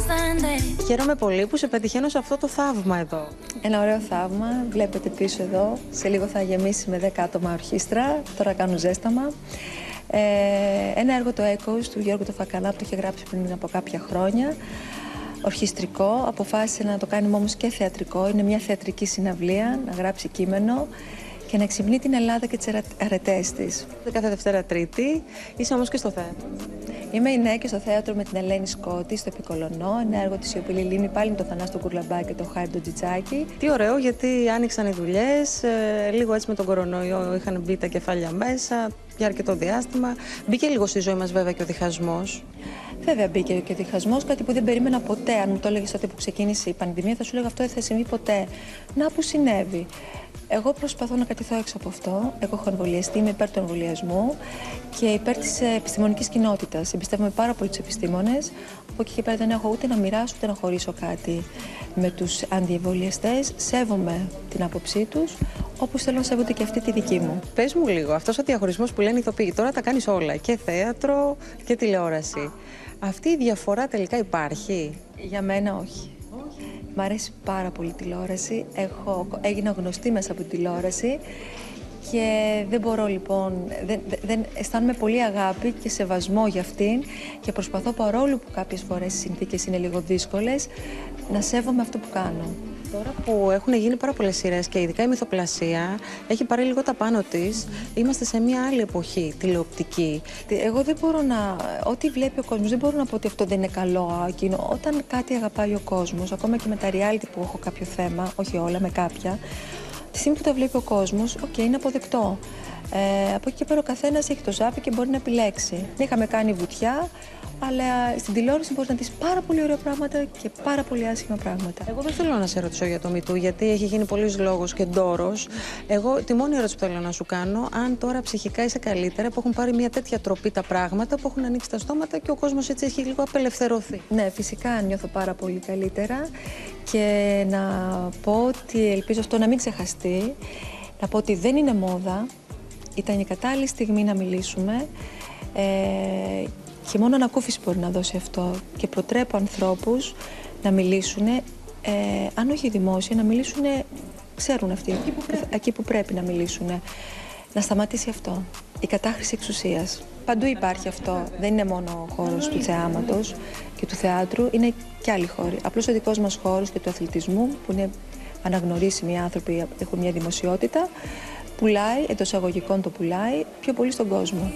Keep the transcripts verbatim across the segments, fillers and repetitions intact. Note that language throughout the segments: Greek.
Χαίρομαι πολύ που σε πετυχαίνω σε αυτό το θαύμα εδώ. Ένα ωραίο θαύμα. Βλέπετε πίσω εδώ. Σε λίγο θα γεμίσει με δέκα άτομα ορχήστρα. Τώρα κάνουν ζέσταμα. Ε, ένα έργο, το Echoes του Γιώργου το Φακανά, που το είχε γράψει πριν από κάποια χρόνια. Ορχιστρικό. Αποφάσισε να το κάνει όμως και θεατρικό. Είναι μια θεατρική συναυλία, να γράψει κείμενο και να εξυμνεί την Ελλάδα και τις αρετές της. Κάθε Δευτέρα Τρίτη. Είσαι όμως και στο θέατρο. Είμαι η Νέα και στο θέατρο με την Ελένη Σκότη, στο Επικολονό. Ένα έργο της Ιωπηλή Λίμνη, πάλι με τον Θανάστο Κουρλαμπά και τον Χάρη τον Τζιτζάκη. Τι ωραίο, γιατί άνοιξαν οι δουλειές. Ε, λίγο έτσι με τον κορονοϊό είχαν μπει τα κεφάλια μέσα για αρκετό διάστημα. Μπήκε λίγο στη ζωή μας βέβαια και ο διχασμός. Βέβαια μπήκε και ο διχασμός, κάτι που δεν περίμενα ποτέ. Αν μου το έλεγες τότε που ξεκίνησε η πανδημία, θα σου έλεγα αυτό δεν θα συμβεί ποτέ. Να που συνέβη. Εγώ προσπαθώ να κρατηθώ έξω από αυτό. Εγώ έχω εμβολιαστεί, είμαι υπέρ του εμβολιασμού και υπέρ της επιστημονικής κοινότητας. Εμπιστεύομαι πάρα πολύ τους επιστήμονες. Από εκεί και πέρα δεν έχω ούτε να μοιράσω ούτε να χωρίσω κάτι με τους αντιεμβολιαστές. Σέβομαι την άποψή τους, όπως θέλω να σέβονται και αυτή τη δική μου. Πες μου λίγο, αυτός ο διαχωρισμός που λένε οι ηθοποιοί, τώρα τα κάνεις όλα, και θέατρο και τηλεόραση. Αυτή η διαφορά τελικά υπάρχει? Για μένα όχι. Μ' αρέσει πάρα πολύ η τηλεόραση. Έχω, έγινα γνωστή μέσα από την τηλεόραση και δεν μπορώ λοιπόν, δεν, δεν, αισθάνομαι πολύ αγάπη και σεβασμό για αυτήν και προσπαθώ, παρόλο που κάποιες φορές οι συνθήκες είναι λίγο δύσκολες, να σέβομαι αυτό που κάνω. Τώρα που έχουν γίνει πάρα πολλές σειρές και ειδικά η μυθοπλασία έχει πάρει λίγο τα πάνω της, είμαστε σε μια άλλη εποχή τηλεοπτική. Εγώ δεν μπορώ να. Ό,τι βλέπει ο κόσμος, δεν μπορώ να πω ότι αυτό δεν είναι καλό. Εκείνο. Όταν κάτι αγαπάει ο κόσμος, ακόμα και με τα reality που έχω κάποιο θέμα, όχι όλα, με κάποια, τη στιγμή που τα βλέπει ο κόσμος, οκ, okay, είναι αποδεκτό. Ε, από εκεί και πέρα ο καθένας έχει το ζάπι και μπορεί να επιλέξει. Είχαμε κάνει βουτιά, αλλά στην τηλεόραση μπορεί να δεις πάρα πολύ ωραία πράγματα και πάρα πολύ άσχημα πράγματα. Εγώ δεν θέλω να σε ρωτήσω για το MeToo, γιατί έχει γίνει πολλής λόγος και ντόρος. Εγώ τη μόνη ερώτηση που θέλω να σου κάνω, αν τώρα ψυχικά είσαι καλύτερα, που έχουν πάρει μια τέτοια τροπή τα πράγματα, που έχουν ανοίξει τα στόματα και ο κόσμος έτσι έχει λίγο απελευθερωθεί. Ναι, φυσικά νιώθω πάρα πολύ καλύτερα και να πω ότι ελπίζω αυτό να μην ξεχαστεί, να πω ότι δεν είναι μόδα, ήταν η κατάλληλη στιγμή να μιλήσουμε. Ε, Και μόνο ανακούφιση μπορεί να δώσει αυτό. Και προτρέπω ανθρώπους να μιλήσουν, ε, αν όχι δημόσια, να μιλήσουν, ξέρουν αυτοί, εκεί που, πρέπει. εκεί που πρέπει να μιλήσουν. Να σταματήσει αυτό. Η κατάχρηση εξουσίας. Παντού υπάρχει αυτό. Δεν είναι μόνο ο χώρος του θεάματος και του θεάτρου, είναι και άλλοι χώροι. Απλώς ο δικός μας χώρος και του αθλητισμού, που είναι αναγνωρίσιμοι άνθρωποι, έχουν μια δημοσιότητα, πουλάει, εντός αγωγικών το πουλάει, πιο πολύ στον κόσμο.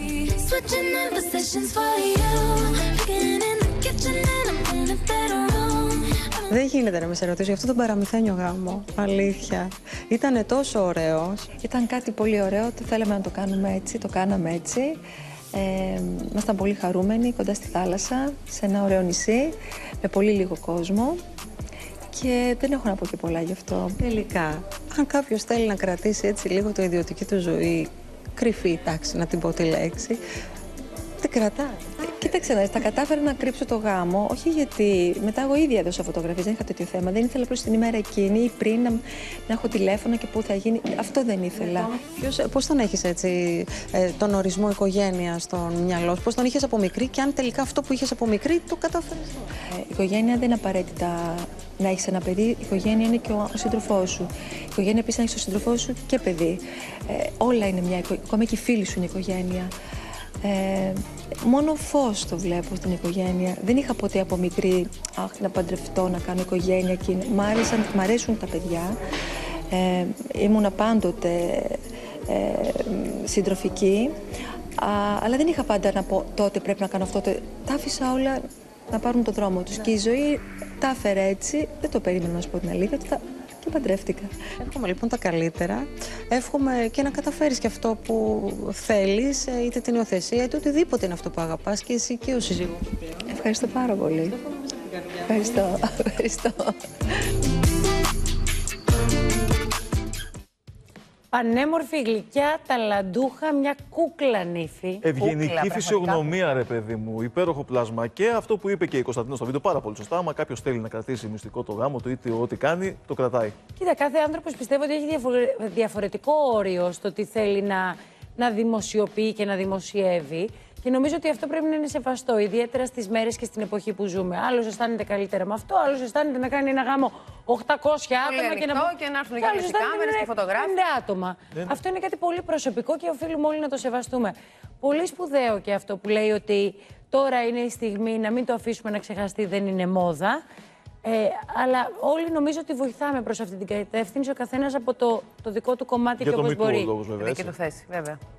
Δεν γίνεται να με σε ρωτήσω για αυτό τον παραμυθένιο γάμο. Αλήθεια. Ήτανε τόσο ωραίος. Ήταν κάτι πολύ ωραίο, το θέλαμε να το κάνουμε έτσι, το κάναμε έτσι. Ε, ήμασταν πολύ χαρούμενοι, κοντά στη θάλασσα, σε ένα ωραίο νησί, με πολύ λίγο κόσμο. Και δεν έχω να πω και πολλά γι' αυτό. Τελικά, αν κάποιος θέλει να κρατήσει έτσι λίγο το ιδιωτική του ζωή, κρυφή, εντάξει, να την πω τη λέξη, δεν κρατάει. Κοίταξε να δεις, τα κατάφερα να κρύψω το γάμο, όχι γιατί μετά εγώ ίδια έδωσα φωτογραφίες, δεν είχα τέτοιο θέμα. Δεν ήθελα απλώς την ημέρα εκείνη ή πριν να, να έχω τηλέφωνα και πού θα γίνει. Αυτό δεν ήθελα. Ποιος, πώς τον έχεις έτσι, ε, τον ορισμό οικογένεια στον μυαλό σου, πώς τον είχες από μικρή και αν τελικά αυτό που είχες από μικρή το κατάφερες? Ε, η οικογένεια δεν είναι απαραίτητα να έχεις ένα παιδί, η οικογένεια είναι και ο, ο σύντροφός σου. Η οικογένεια επίσης να έχεις τον σύντροφό σου και παιδί. Ε, όλα είναι μια οικογένεια, ακόμα και οι φίλοι σου είναι οικογένεια. Ε, μόνο φως το βλέπω στην οικογένεια. Δεν είχα ποτέ από μικρή αχ, να παντρευτώ, να κάνω οικογένεια. Και μ' άρεσαν, μ' αρέσουν τα παιδιά. Ε, ήμουνα πάντοτε ε, συντροφική. Α, αλλά δεν είχα πάντα να πω τότε πρέπει να κάνω αυτό. Το, τα άφησα όλα να πάρουν τον δρόμο τους. Και η ζωή τα έφερε έτσι. Δεν το περίμενα να σου πω την αλήθεια. Θα, και παντρεύτηκα. Εύχομαι λοιπόν τα καλύτερα. Εύχομαι και να καταφέρεις και αυτό που θέλεις, είτε την υιοθεσία, είτε οτιδήποτε είναι αυτό που αγαπάς και εσύ και ο σύζυγός σου πλέον. Ευχαριστώ πάρα πολύ. Ευχαριστώ. Ευχαριστώ. Πανέμορφη, γλυκιά, ταλαντούχα, μια κούκλα νύφη. Ευγενική κούκλα, φυσιογνωμία, ρε παιδί μου. Υπέροχο πλάσμα. Και αυτό που είπε και η Κωνσταντίνα στο βίντεο, πάρα πολύ σωστά. Άμα κάποιο θέλει να κρατήσει μυστικό το γάμο του, είτε ό,τι κάνει, το κρατάει. Κοίτα, κάθε άνθρωπος πιστεύω ότι έχει διαφορετικό όριο στο τι θέλει να, να δημοσιοποιεί και να δημοσιεύει. Και νομίζω ότι αυτό πρέπει να είναι σεβαστό, ιδιαίτερα στις μέρες και στην εποχή που ζούμε. Άλλος αισθάνεται καλύτερα με αυτό, άλλος αισθάνεται να κάνει ένα γάμο οκτακόσια άτομα και να, και να έρθουν και οι κάμερες και φωτογράφοι. πέντε άτομα. Ναι, ναι. Αυτό είναι κάτι πολύ προσωπικό και οφείλουμε όλοι να το σεβαστούμε. Πολύ σπουδαίο και αυτό που λέει ότι τώρα είναι η στιγμή να μην το αφήσουμε να ξεχαστεί, δεν είναι μόδα. Ε, αλλά όλοι νομίζω ότι βοηθάμε προς αυτή την κατεύθυνση, ο καθένας από το, το δικό του κομμάτι για και όπως μπορεί. Λόγος, βέβαια, δική του θέση, βέβαια.